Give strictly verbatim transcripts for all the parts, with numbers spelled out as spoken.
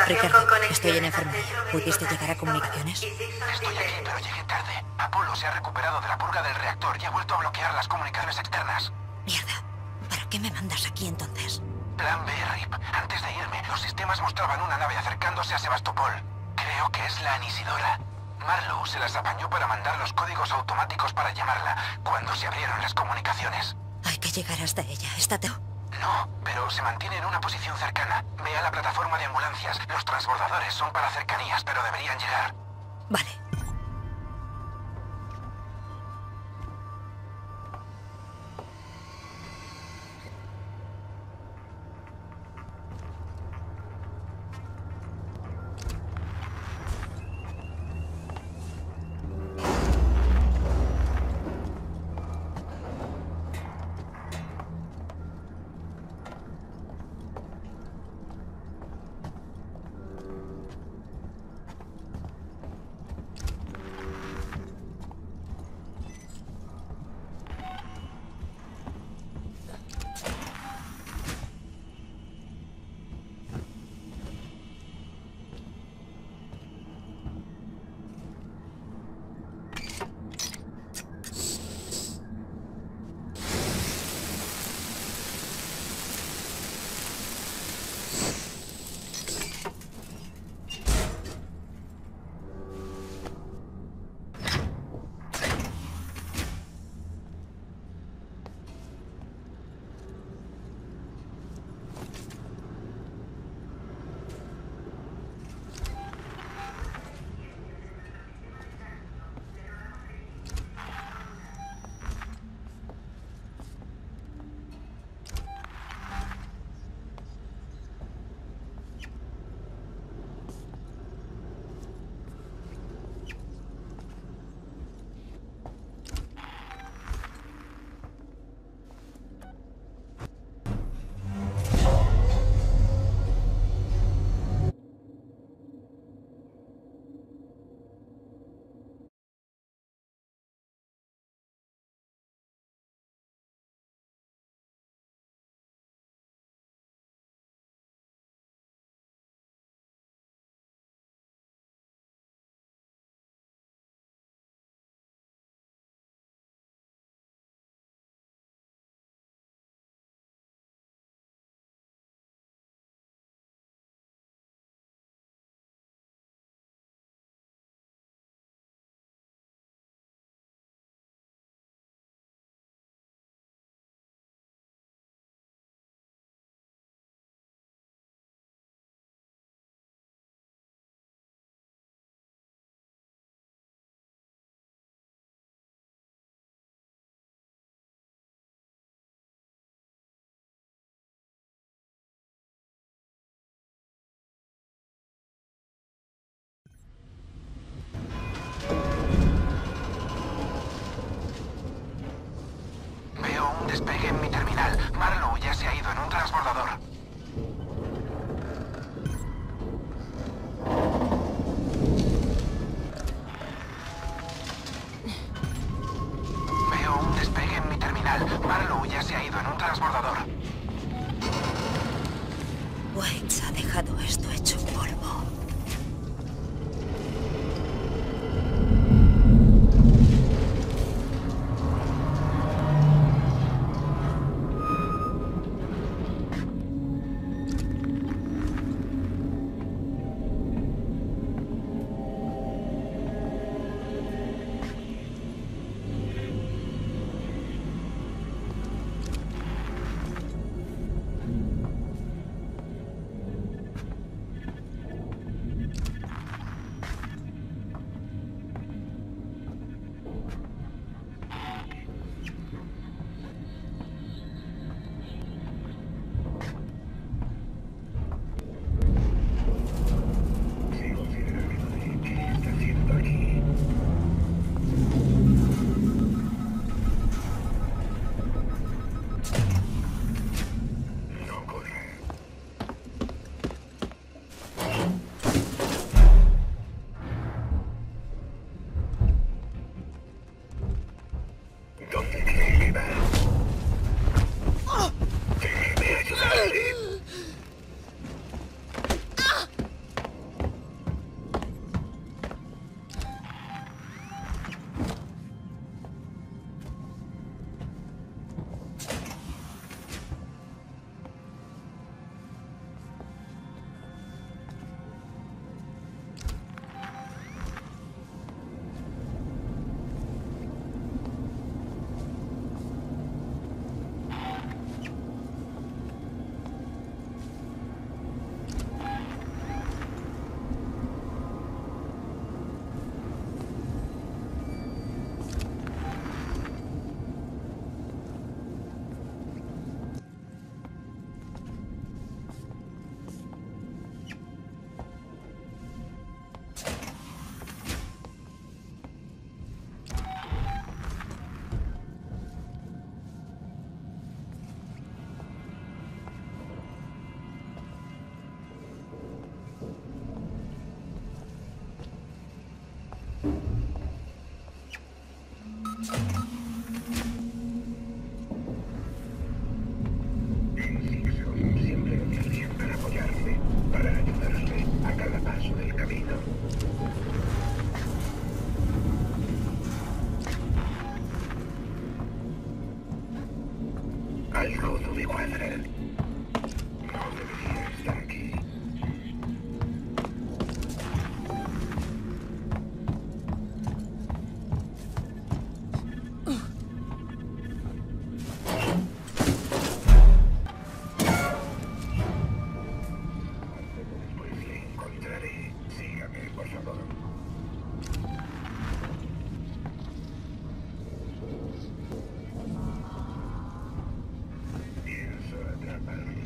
Ricardo, estoy en enfermería. ¿Pudiste llegar a comunicaciones? Estoy aquí, pero llegué tarde. Apolo se ha recuperado de la purga del reactor y ha vuelto a bloquear las comunicaciones externas. Mierda. ¿Para qué me mandas aquí entonces? Plan B, Rip. Antes de irme, los sistemas mostraban una nave acercándose a Sebastopol. Creo que es la Anisidora. Marlowe se las apañó para mandar los códigos automáticos para llamarla cuando se abrieron las comunicaciones. Hay que llegar hasta ella. Estate... No, pero se mantiene en una posición cercana. Ve a la plataforma de ambulancias. Los transbordadores son para cercanías, pero deberían llegar. Vale. Despegue en mi terminal. Marlowe ya se ha ido en un transbordador. Veo un despegue en mi terminal. Marlowe ya se ha ido en un transbordador. Waits ha dejado esto hecho polvo. Algo no me cuadra. No debería estar aquí. Pues le encontraré. Sígame, por favor. Pienso atraparme.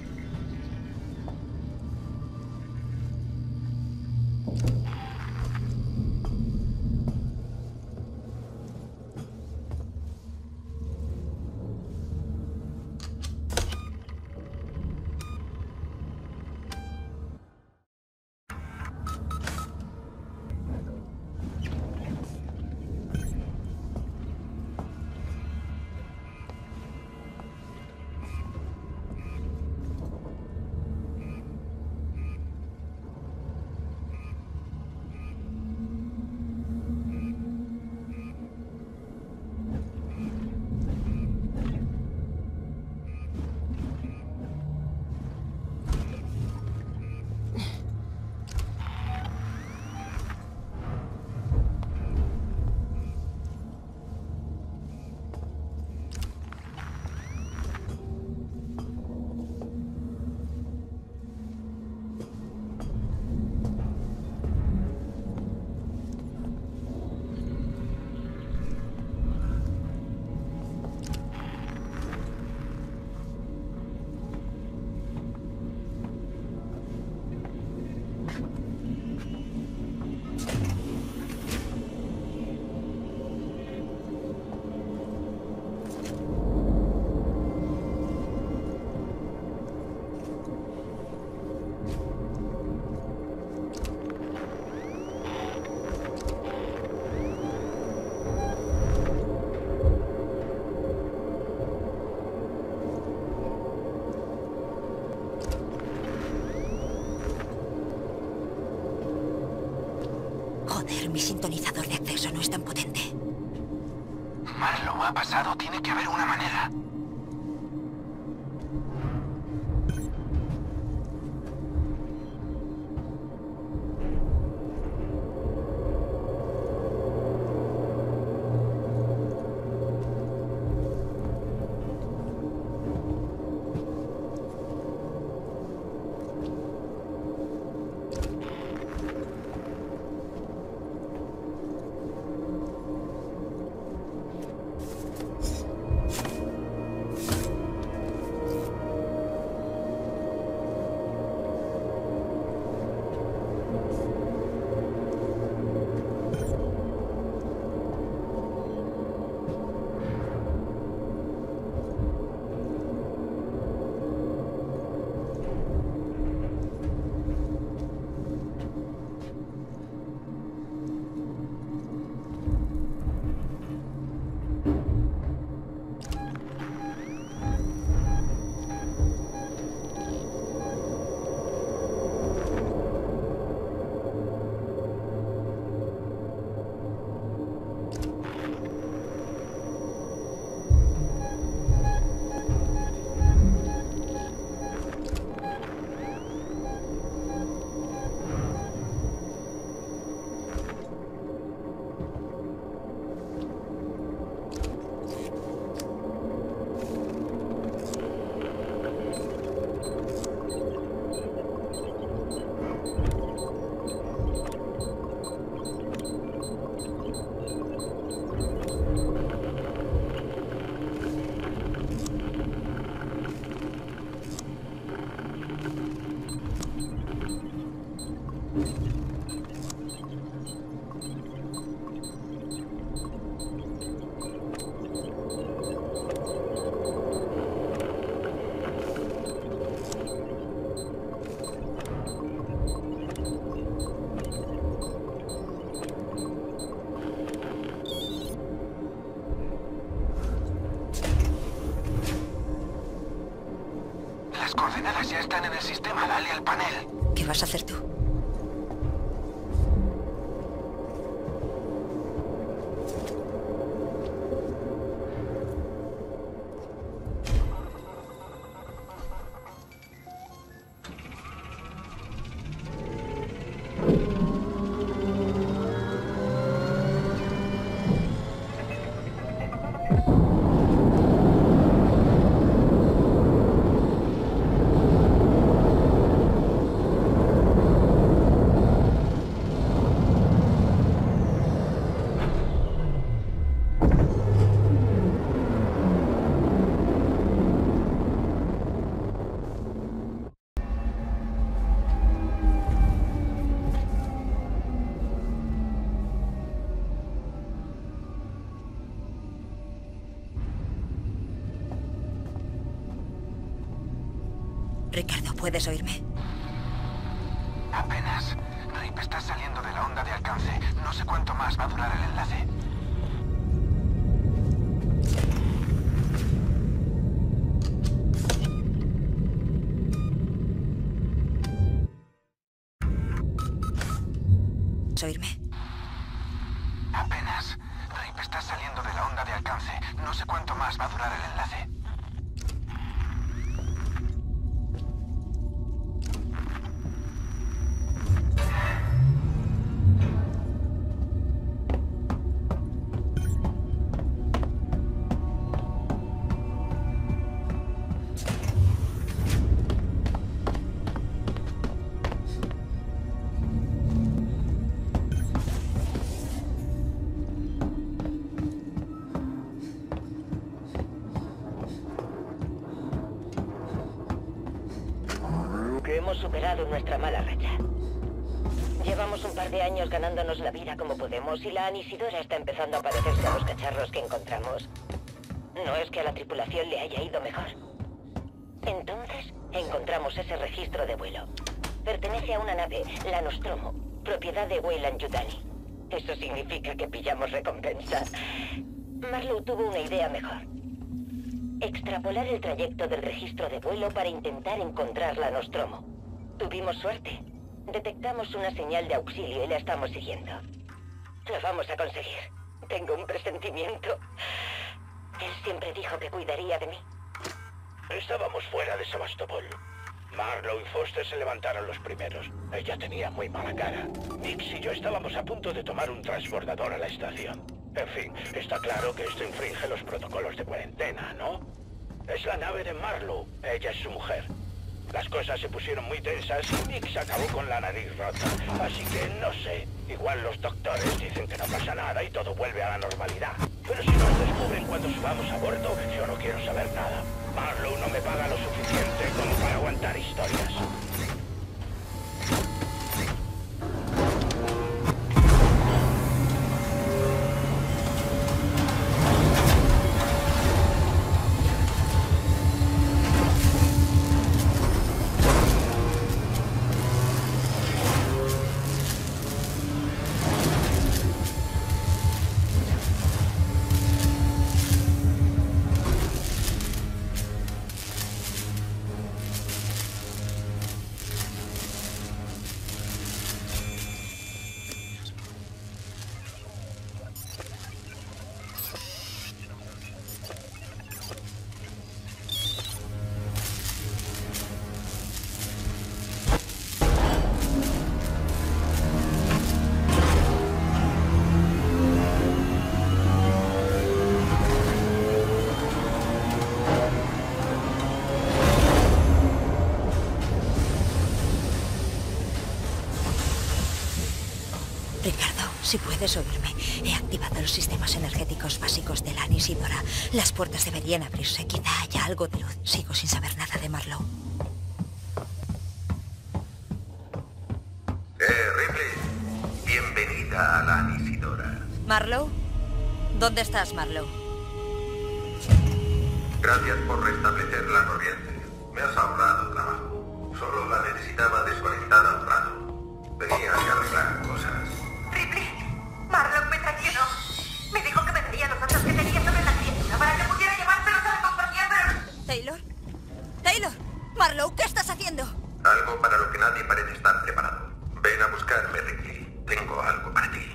Joder, mi sintonizador de acceso no es tan potente. Marlowe ha pasado. Tiene que haber una manera. coordenadas ya están en el sistema. Dale al panel. ¿Qué vas a hacer tú? Ricardo, ¿puedes oírme? Apenas. Rip, estás saliendo de la onda de alcance. No sé cuánto más va a durar el enlace. ¿Oírme? Apenas. Rip, estás saliendo de la onda de alcance. No sé cuánto más va a durar el enlace. Hemos superado nuestra mala racha. Llevamos un par de años ganándonos la vida como podemos y la anisidora está empezando a parecerse a los cacharros que encontramos. No es que a la tripulación le haya ido mejor. Entonces, encontramos ese registro de vuelo. Pertenece a una nave, la Nostromo, propiedad de Weyland-Yutani. Eso significa que pillamos recompensa. Marlowe tuvo una idea mejor. Extrapolar el trayecto del registro de vuelo para intentar encontrar la Nostromo. Tuvimos suerte. Detectamos una señal de auxilio y la estamos siguiendo. Lo vamos a conseguir. Tengo un presentimiento. Él siempre dijo que cuidaría de mí. Estábamos fuera de Sebastopol. Marlowe y Foster se levantaron los primeros. Ella tenía muy mala cara. Nix y yo estábamos a punto de tomar un transbordador a la estación. En fin, está claro que esto infringe los protocolos de cuarentena, ¿no? Es la nave de Marlowe. Ella es su mujer. Las cosas se pusieron muy tensas y Nix acabó con la nariz rota. Así que no sé. Igual los doctores dicen que no pasa nada y todo vuelve a la normalidad. Pero si nos descubren cuando subamos a bordo, yo no quiero saber nada. Marlowe no me paga lo suficiente como para aguantar historias. Ricardo, si puedes oírme, he activado los sistemas energéticos básicos de la anisidora. Las puertas deberían abrirse. Quizá haya algo de luz. Sigo sin saber nada de Marlowe. Eh, Ripley. Bienvenida a la anisidora. ¿Marlowe? ¿Dónde estás, Marlowe? Gracias por restablecer la corriente. Me has ahorrado trabajo. Solo la necesitaba desconectada un rato. Tenía que arreglar cosas. Ripley, Marlowe me traicionó. Me dijo que me daría los datos que tenía sobre la criatura para que pudiera llevárselos a la compañía, pero... ¿Taylor? ¿Taylor? ¿Marlowe, qué estás haciendo? Algo para lo que nadie parece estar preparado. Ven a buscarme, Ripley. Tengo algo para ti.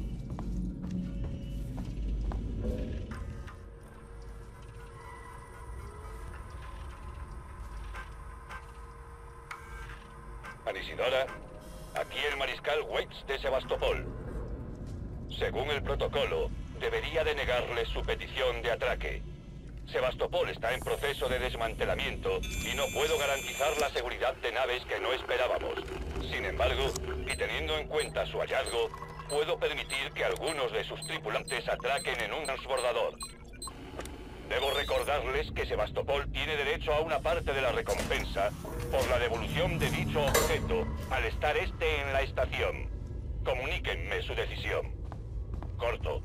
Anisidora, aquí el mariscal Waits de Sebastopol. Según el protocolo, debería denegarle su petición de atraque. Sebastopol está en proceso de desmantelamiento y no puedo garantizar la seguridad de naves que no esperábamos. Sin embargo, y teniendo en cuenta su hallazgo, puedo permitir que algunos de sus tripulantes atraquen en un transbordador. Debo recordarles que Sebastopol tiene derecho a una parte de la recompensa por la devolución de dicho objeto al estar este en la estación. Comuníquenme su decisión. Corto.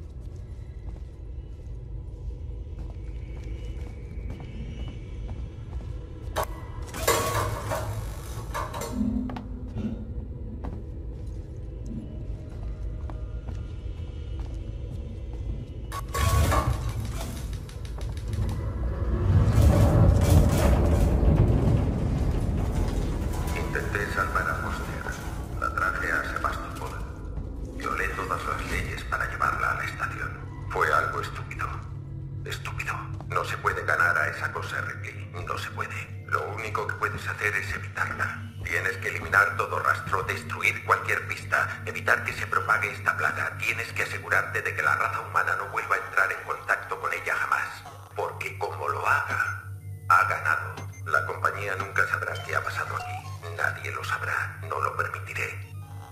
estúpido. Estúpido. No se puede ganar a esa cosa, Ripley. No se puede. Lo único que puedes hacer es evitarla. Tienes que eliminar todo rastro, destruir cualquier pista, evitar que se propague esta plaga. Tienes que asegurarte de que la raza humana no vuelva a entrar en contacto con ella jamás. Porque como lo haga, ha ganado. La compañía nunca sabrá qué ha pasado aquí. Nadie lo sabrá. No lo permitiré.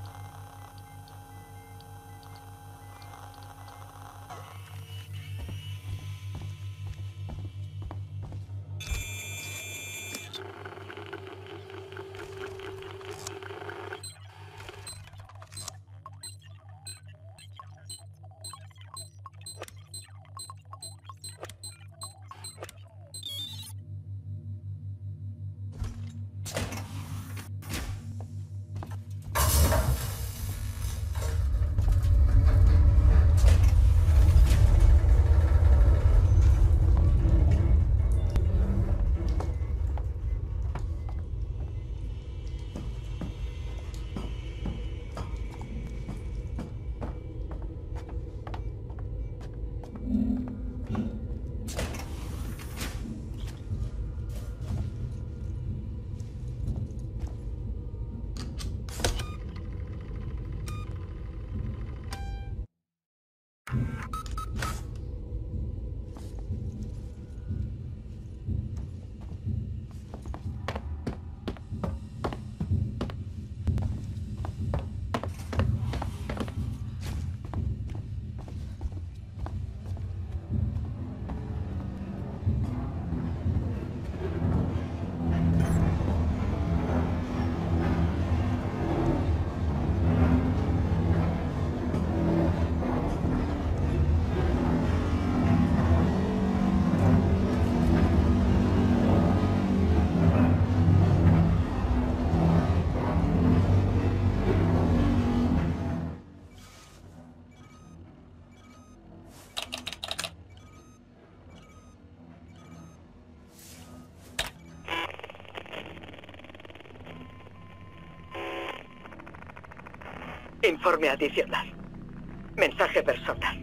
Informe adicional. Mensaje personal.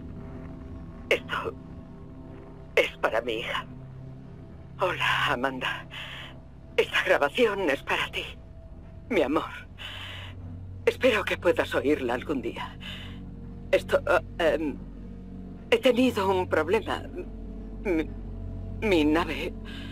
Esto es para mi hija. Hola, Amanda. Esta grabación es para ti, mi amor. Espero que puedas oírla algún día. Esto... Uh, um, he tenido un problema. Mi, mi nave...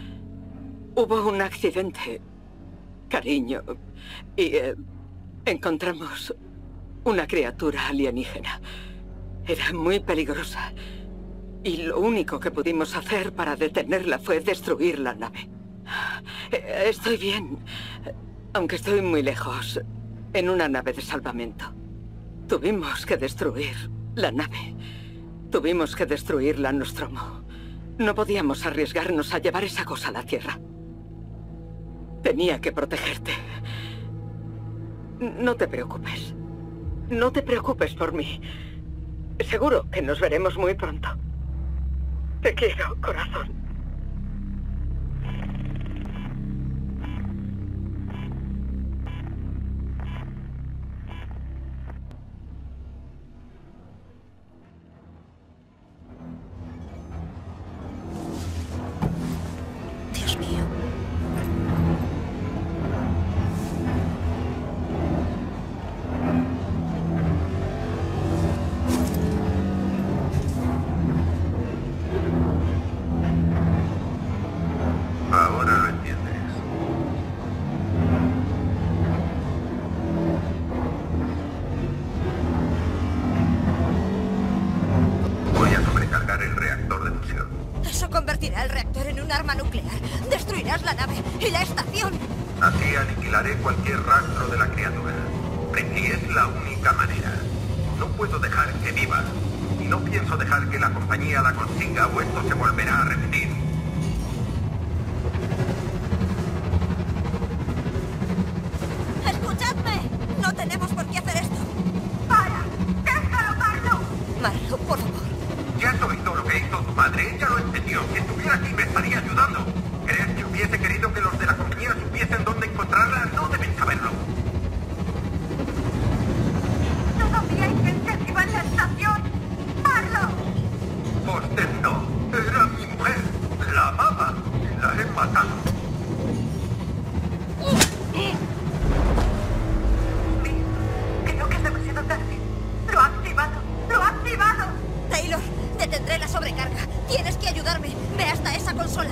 Hubo un accidente, cariño, y uh, encontramos una criatura alienígena. Era muy peligrosa. Y lo único que pudimos hacer para detenerla fue destruir la nave. Estoy bien, aunque estoy muy lejos, en una nave de salvamento. Tuvimos que destruir la nave. Tuvimos que destruir la Nostromo. No podíamos arriesgarnos a llevar esa cosa a la Tierra. Tenía que protegerte. No te preocupes. No te preocupes por mí. Seguro que nos veremos muy pronto. Te quiero, corazón. Dios mío. Ahora lo entiendes. Voy a sobrecargar el reactor de fusión. Eso convertirá el reactor en un arma nuclear. Destruirás la nave y la estación. Así aniquilaré cualquier rastro de la criatura. Ripley, es la única manera. No puedo dejar que viva. Y no pienso dejar que la compañía la consiga o esto se volverá a repetir. ¡Escuchadme! No tenemos por qué hacer esto. ¡Para! ¡Déjalo, Marlo! Marlo, por favor. ¿Ya has oído lo que hizo tu madre? Ella lo entendió. Si estuviera aquí me estaría ayudando. ¿Crees que hubiese querido que los de la compañía supiesen dónde encontrarla? No deben saberlo. ¡No sabíais que se iba en la estación! ¡Marlo! Foster, no. Tienes que ayudarme. Ve hasta esa consola.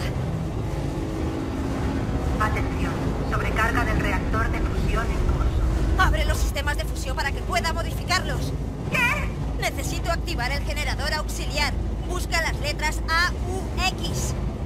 Atención, sobrecarga del reactor de fusión en curso. Abre los sistemas de fusión para que pueda modificarlos. ¿Qué? Necesito activar el generador auxiliar. Busca las letras A U X.